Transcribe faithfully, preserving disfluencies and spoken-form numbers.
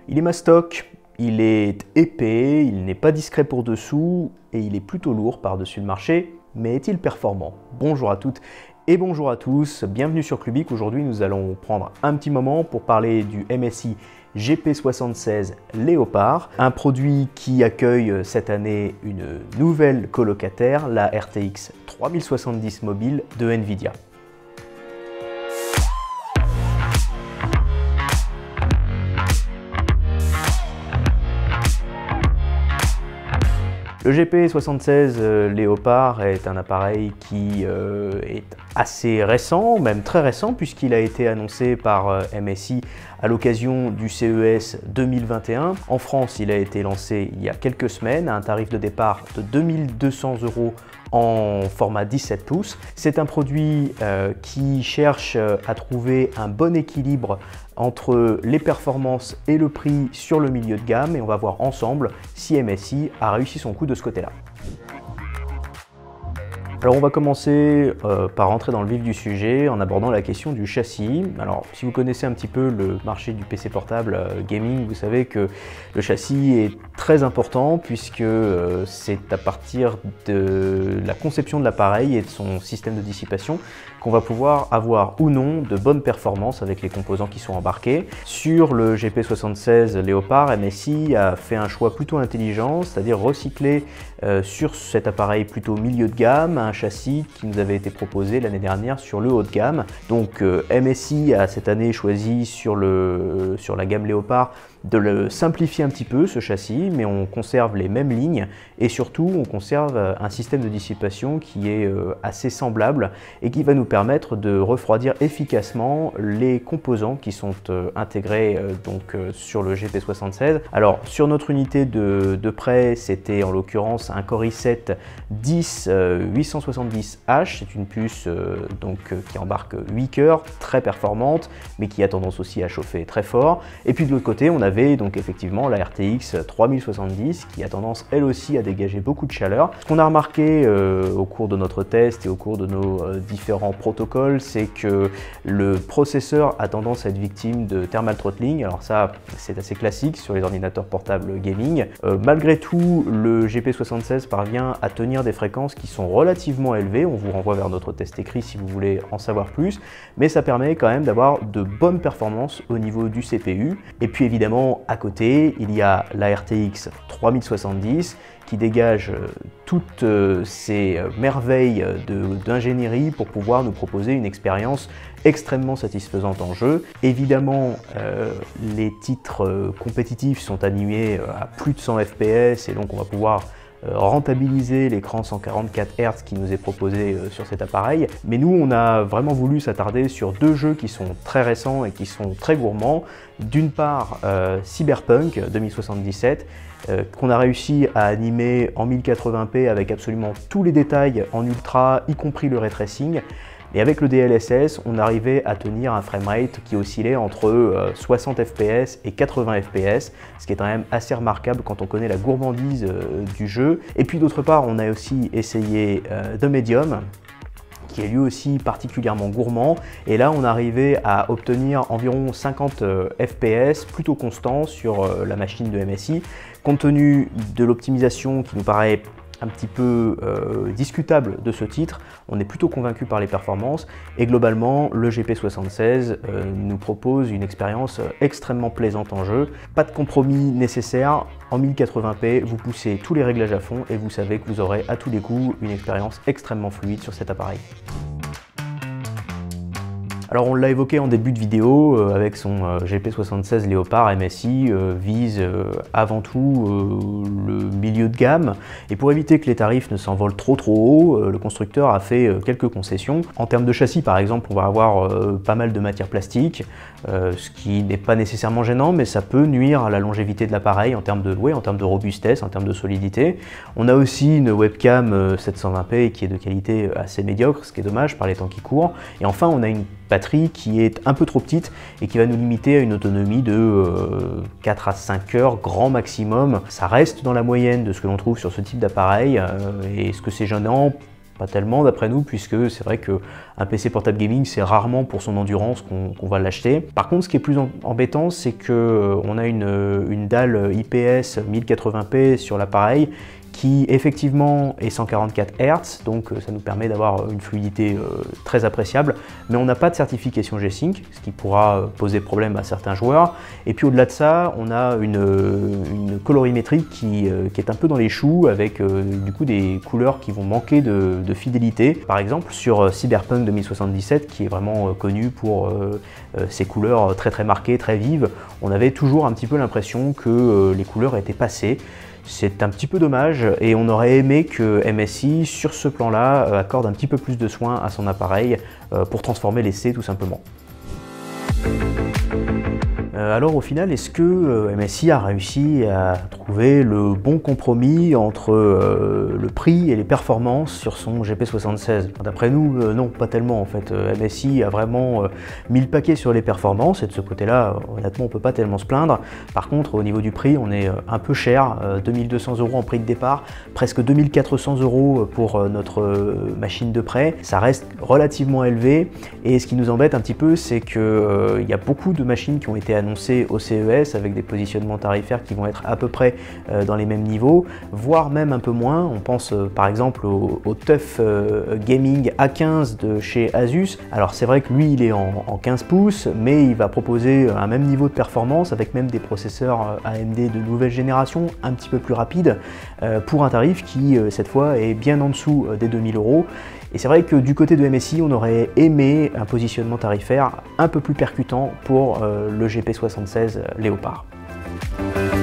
Il est mastoc, il est épais, il n'est pas discret pour dessous et il est plutôt lourd par-dessus le marché, mais est-il performant? Bonjour à toutes et bonjour à tous, bienvenue sur Clubic. Aujourd'hui nous allons prendre un petit moment pour parler du M S I G P soixante-seize Léopard, un produit qui accueille cette année une nouvelle colocataire, la R T X trois mille soixante-dix Mobile de Nvidia. Le G P soixante-seize Léopard est un appareil qui euh, est assez récent, même très récent, puisqu'il a été annoncé par euh, M S I à l'occasion du C E S deux mille vingt et un. En France, il a été lancé il y a quelques semaines à un tarif de départ de deux mille deux cents euros en format dix-sept pouces. C'est un produit euh, qui cherche à trouver un bon équilibre entre les performances et le prix sur le milieu de gamme, et on va voir ensemble si M S I a réussi son coup de ce côté-là. Alors on va commencer euh, par rentrer dans le vif du sujet en abordant la question du châssis. Alors si vous connaissez un petit peu le marché du P C portable euh, gaming, vous savez que le châssis est très important puisque euh, c'est à partir de la conception de l'appareil et de son système de dissipation qu'on va pouvoir avoir ou non de bonnes performances avec les composants qui sont embarqués. Sur le G P soixante-seize Léopard, M S I a fait un choix plutôt intelligent, c'est-à-dire recycler euh, sur cet appareil plutôt milieu de gamme un châssis qui nous avait été proposé l'année dernière sur le haut de gamme. Donc euh, M S I a cette année choisi sur, le, euh, sur la gamme Léopard de le simplifier un petit peu ce châssis, mais on conserve les mêmes lignes et surtout on conserve un système de dissipation qui est euh, assez semblable et qui va nous permettre de refroidir efficacement les composants qui sont euh, intégrés euh, donc, euh, sur le G P soixante-seize. Alors sur notre unité de, de prêt, c'était en l'occurrence un Core i sept dix huit cent soixante-dix H, c'est une puce euh, donc, euh, qui embarque huit cœurs, très performante, mais qui a tendance aussi à chauffer très fort. Et puis de l'autre côté, on avait donc effectivement la R T X trois mille soixante-dix qui a tendance elle aussi à dégager beaucoup de chaleur. Ce qu'on a remarqué euh, au cours de notre test et au cours de nos euh, différents protocoles, c'est que le processeur a tendance à être victime de thermal throttling. Alors ça, c'est assez classique sur les ordinateurs portables gaming. Euh, malgré tout, le G P soixante-seize parvient à tenir des fréquences qui sont relativement élevées. On vous renvoie vers notre test écrit si vous voulez en savoir plus, mais ça permet quand même d'avoir de bonnes performances au niveau du C P U. Et puis évidemment, à côté, il y a la R T X trois mille soixante-dix qui dégage euh, toutes euh, ces euh, merveilles d'ingénierie pour pouvoir nous proposer une expérience extrêmement satisfaisante en jeu. Évidemment, euh, les titres euh, compétitifs sont animés à plus de cent F P S et donc on va pouvoir rentabiliser l'écran cent quarante-quatre hertz qui nous est proposé sur cet appareil. Mais nous, on a vraiment voulu s'attarder sur deux jeux qui sont très récents et qui sont très gourmands. D'une part, euh, Cyberpunk deux mille soixante-dix-sept, euh, qu'on a réussi à animer en mille quatre-vingts p avec absolument tous les détails en ultra, y compris le ray tracing. Et avec le D L S S, on arrivait à tenir un framerate qui oscillait entre euh, soixante F P S et quatre-vingts F P S, ce qui est quand même assez remarquable quand on connaît la gourmandise euh, du jeu. Et puis d'autre part, on a aussi essayé euh, The Medium, qui est lui aussi particulièrement gourmand, et là on arrivait à obtenir environ cinquante euh, F P S plutôt constants sur euh, la machine de M S I. Compte tenu de l'optimisation qui nous paraît un petit peu euh, discutable de ce titre, on est plutôt convaincu par les performances et globalement le G P soixante-seize euh, nous propose une expérience extrêmement plaisante en jeu. Pas de compromis nécessaire, en mille quatre-vingts p vous poussez tous les réglages à fond et vous savez que vous aurez à tous les coups une expérience extrêmement fluide sur cet appareil. Alors on l'a évoqué en début de vidéo, euh, avec son euh, G P soixante-seize Léopard, M S I euh, vise euh, avant tout euh, le milieu de gamme, et pour éviter que les tarifs ne s'envolent trop trop haut, euh, le constructeur a fait euh, quelques concessions. En termes de châssis par exemple, on va avoir euh, pas mal de matière plastique, euh, ce qui n'est pas nécessairement gênant, mais ça peut nuire à la longévité de l'appareil en termes de, ouais, en termes de robustesse, en termes de solidité. On a aussi une webcam euh, sept cent vingt p qui est de qualité assez médiocre, ce qui est dommage par les temps qui courent. Et enfin on a une batterie qui est un peu trop petite et qui va nous limiter à une autonomie de euh, quatre à cinq heures grand maximum. Ça reste dans la moyenne de ce que l'on trouve sur ce type d'appareil. Euh, et est-ce que c'est gênant? Pas tellement d'après nous, puisque c'est vrai qu'un P C portable gaming, c'est rarement pour son endurance qu'on qu'on va l'acheter. Par contre, ce qui est plus embêtant, c'est qu'on a une, une dalle I P S mille quatre-vingts p sur l'appareil qui effectivement est cent quarante-quatre hertz, donc ça nous permet d'avoir une fluidité euh, très appréciable, mais on n'a pas de certification G-Sync, ce qui pourra poser problème à certains joueurs. Et puis au-delà de ça, on a une, une colorimétrie qui, euh, qui est un peu dans les choux, avec euh, du coup des couleurs qui vont manquer de, de fidélité. Par exemple sur Cyberpunk deux mille soixante-dix-sept, qui est vraiment euh, connu pour euh, euh, ses couleurs très très marquées, très vives, on avait toujours un petit peu l'impression que euh, les couleurs étaient passées. C'est un petit peu dommage et on aurait aimé que M S I, sur ce plan-là, accorde un petit peu plus de soin à son appareil pour transformer l'essai tout simplement. Alors au final, est-ce que M S I a réussi à trouver le bon compromis entre euh, le prix et les performances sur son G P soixante-seize? D'après nous, euh, non, pas tellement en fait. M S I a vraiment euh, mis le paquet sur les performances et de ce côté-là, honnêtement, on peut pas tellement se plaindre. Par contre, au niveau du prix, on est un peu cher, euh, deux mille deux cents euros en prix de départ, presque deux mille quatre cents euros pour euh, notre euh, machine de prêt. Ça reste relativement élevé et ce qui nous embête un petit peu, c'est qu'il euh, y a beaucoup de machines qui ont été annoncées au C E S avec des positionnements tarifaires qui vont être à peu près euh, dans les mêmes niveaux, voire même un peu moins. On pense euh, par exemple au, au T U F euh, Gaming A quinze de chez Asus. Alors c'est vrai que lui il est en, en quinze pouces, mais il va proposer un même niveau de performance avec même des processeurs A M D de nouvelle génération un petit peu plus rapides euh, pour un tarif qui euh, cette fois est bien en dessous euh, des deux mille euros. Et c'est vrai que du côté de M S I, on aurait aimé un positionnement tarifaire un peu plus percutant pour euh, le G P soixante-seize Léopard.